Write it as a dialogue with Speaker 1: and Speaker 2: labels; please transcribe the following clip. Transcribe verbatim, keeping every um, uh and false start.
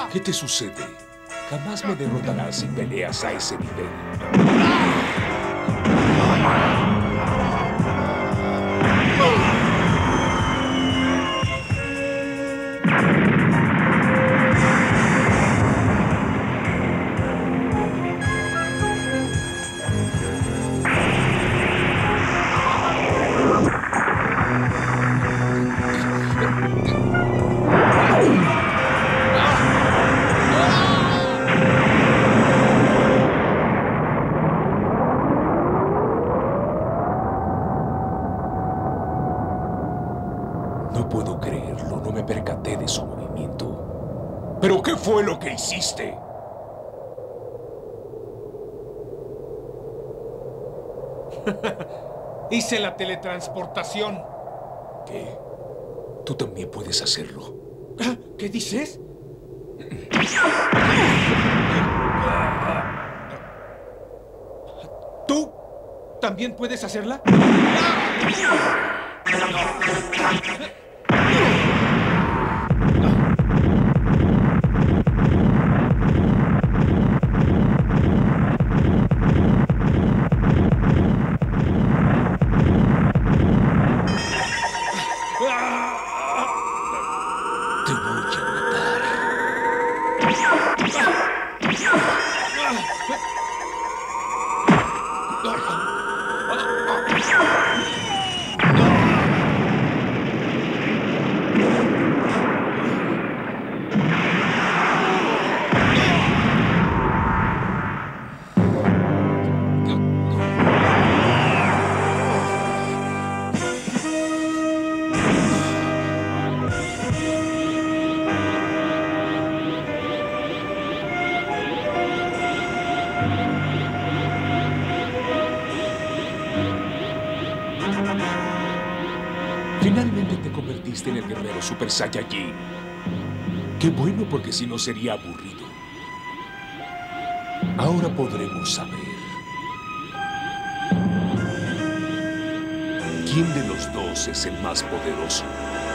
Speaker 1: ¿Qué te sucede? Jamás me derrotarás si peleas a ese nivel. No puedo creerlo, no me percaté de su movimiento. ¿Pero qué fue lo que hiciste?
Speaker 2: Hice la teletransportación.
Speaker 1: ¿Qué? Tú también puedes hacerlo.
Speaker 2: ¿Qué dices? ¿Tú también puedes hacerla?
Speaker 1: Te voy a matar. Finalmente te convertiste en el guerrero Super Saiyajin. Qué bueno, porque si no sería aburrido. Ahora podremos saber quién de los dos es el más poderoso.